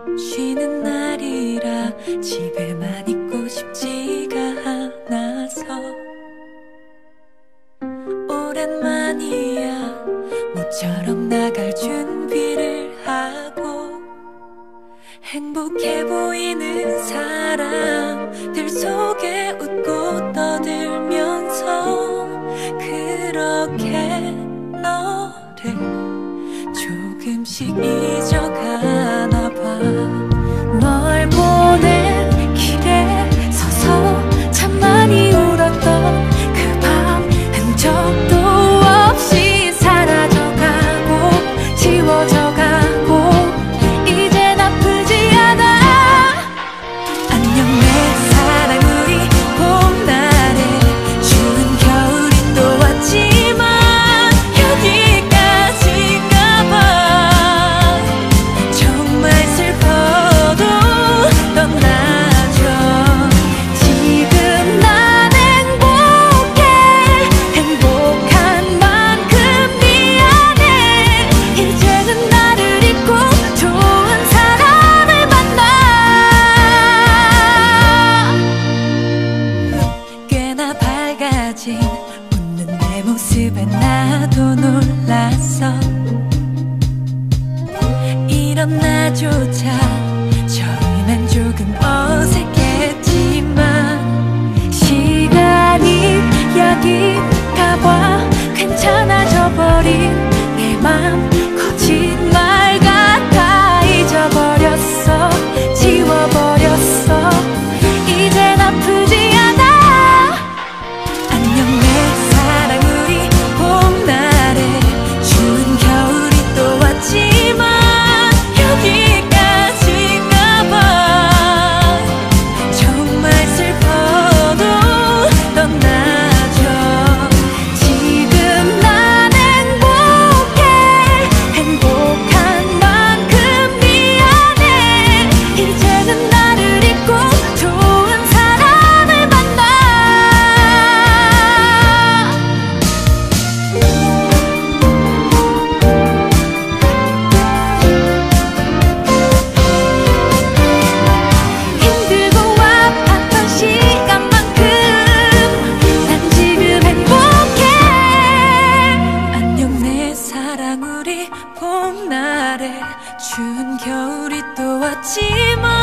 쉬는 날이라 집에만 있고 싶지가 않아서 오랜만이야. 모처럼 나갈 준비를 하고 행복해 보이는 사람들 속에 웃고 떠들면서 그렇게 너를 조금씩 잊어가나 봐. 널 보낸 길에 서서 참 많이 울었던 그 밤 흔적도 없이 사라져가고 지워져가고 이젠 아프지 않아. 안녕 내 사랑, 우리 봄날에 추운 겨울이 또 왔지만 여기까지인가 봐. 정말 슬퍼도 떠나줘. 지금 난 행복해. 행복한 만큼 미안해. 이제는 나를 잊고 좋은 사람을 만나. 꽤나 밝아진 웃는 내 모습에 나도 놀랐어. 이런 나조차 처음엔 조금 어색했지만 시간이 여기 가봐 괜찮아져 버린 내 맘 거짓말 같아. 잊어버렸어. 지워버렸어. 이젠 아프지 않아. 안녕 내 사랑, 우리 봄날에 추운 겨울이 또 왔지만 여기까지인가 봐. 정말 슬퍼도 떠나줘. 지금 난 행복해. 행복한 만큼 미안해. 이제는 나를 잊고 좋은 사람을 만나. 힘들고 아팠던 시간만큼 난 지금 행복해. 안녕 내 사랑, 우리 봄날에 추운 겨울이 또 왔지만